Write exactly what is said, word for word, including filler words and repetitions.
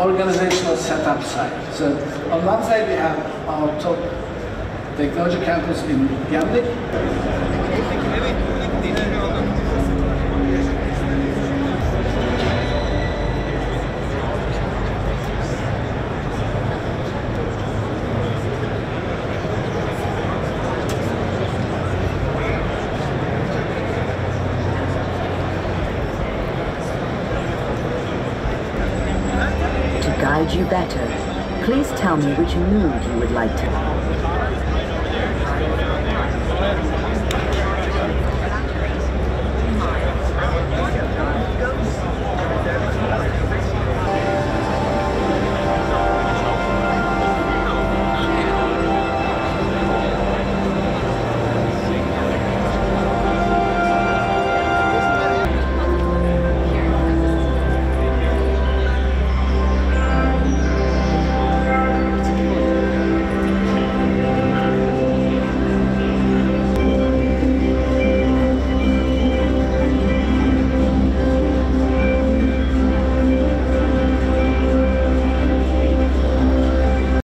organizational setup side. So on one side we have our top technology campus in Gemlik. To guide you better, please tell me which mood you would like to.